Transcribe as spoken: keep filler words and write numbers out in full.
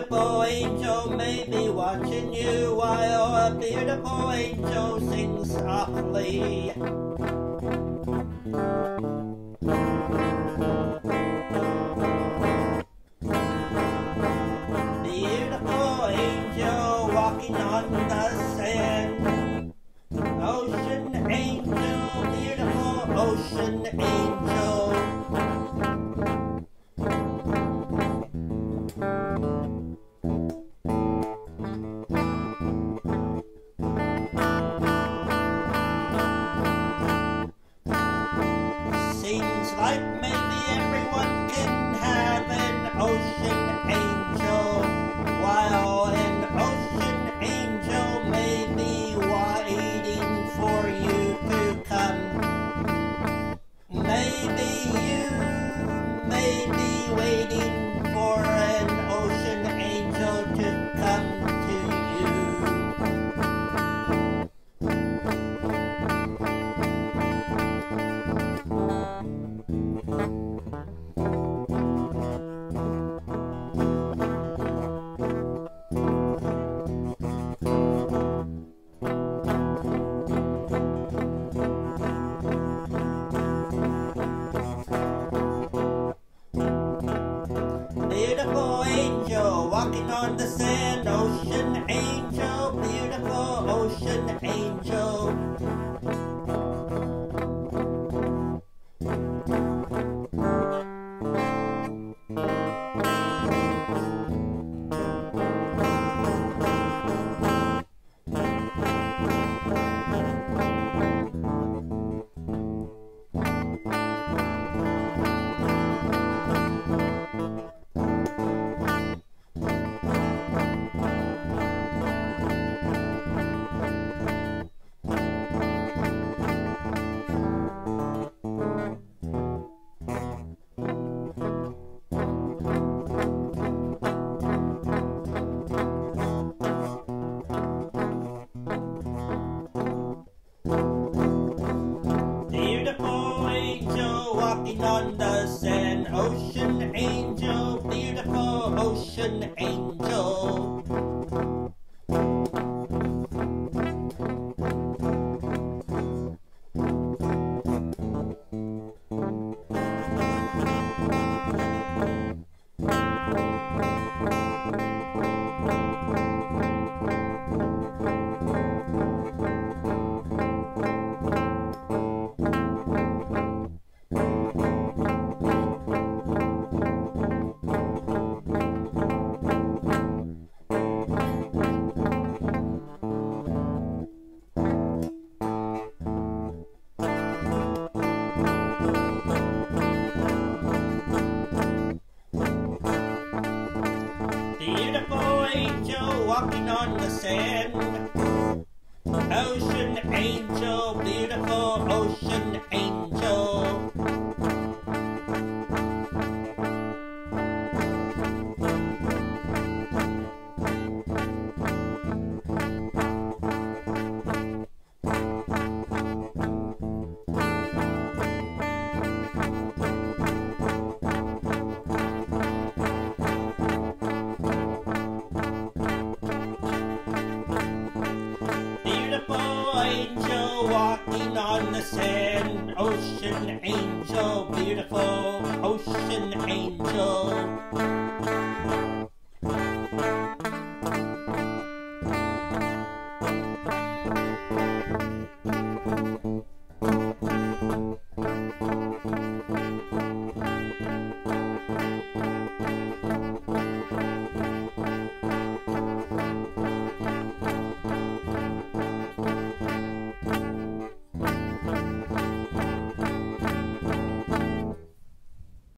beautiful angel may be watching you while a beautiful angel sings softly. Beautiful angel walking on the sand. Ocean angel, beautiful ocean angel. Seems like maybe everyone can have an ocean angel, while an ocean angel may be waiting for you to come. Maybe you may be waiting for an ocean angel to come to you. Beautiful angel walking on the sand, ocean angel, beautiful ocean angel. Beautiful angel walking on the sand, ocean angel, beautiful ocean angel. Beautiful angel walking on the sand, ocean angel, beautiful ocean angel. Beautiful angel walking on the sand, ocean angel, beautiful ocean angel.